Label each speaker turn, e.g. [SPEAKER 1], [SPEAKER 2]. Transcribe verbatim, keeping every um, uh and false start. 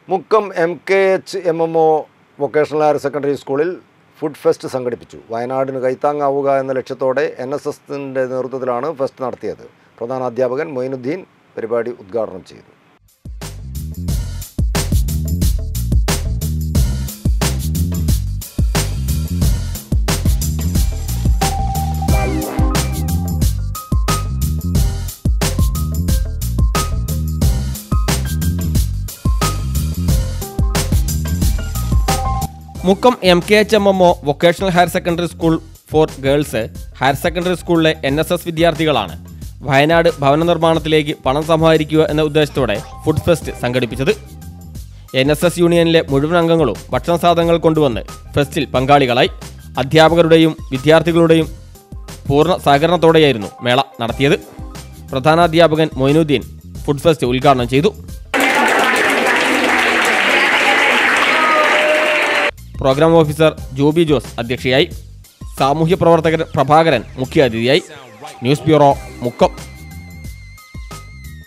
[SPEAKER 1] Mukkam M K H M M O vocational higher secondary സ്കൂളിൽ food fest സംഘടിപ്പിച്ചു. വയനാടിന് കൈത്താങ്ങാവുക എന്ന ലക്ഷ്യത്തോടെ എൻ എസ് എസിൻ്റെ നേതൃത്വത്തിലാണ് ഫെസ്റ്റ് നടത്തിയത്. പ്രധാന അധ്യാപകൻ മൊയിനുദ്ദീൻ പരിപാടി ഉദ്ഘാടനം ചെയ്തു.
[SPEAKER 2] Mukkam M K H M M O vocational higher secondary school for girls higher secondary സ്കൂളിലെ എൻ എസ് എസ് വിദ്യാർത്ഥികളാണ് വയനാട് ഭവന നിർമ്മാണത്തിലേക്ക് പണം സമാഹരിക്കുക എന്ന ഉദ്ദേശത്തോടെ ഫുഡ് ഫെസ്റ്റ് സംഘടിപ്പിച്ചത്. എൻ എസ് എസ് യൂണിയനിലെ മുഴുവൻ അംഗങ്ങളും ഭക്ഷണ സാധനങ്ങൾ കൊണ്ടുവന്ന് ഫെസ്റ്റിൽ പങ്കാളികളായി. അധ്യാപകരുടെയും വിദ്യാർത്ഥികളുടെയും പൂർണ്ണ സഹകരണത്തോടെയായിരുന്നു മേള നടത്തിയത്. പ്രധാനാധ്യാപകൻ മൊയിനുദ്ദീൻ ഫുഡ് ഫെസ്റ്റ് ഉദ്ഘാടനം ചെയ്തു. പ്രോഗ്രാം ഓഫീസർ ജോബി ജോസ് അധ്യക്ഷയായി. സാമൂഹ്യ പ്രവർത്തകൻ പ്രഭാകരൻ മുഖ്യാതിഥിയായി. News bureau, Mukkam.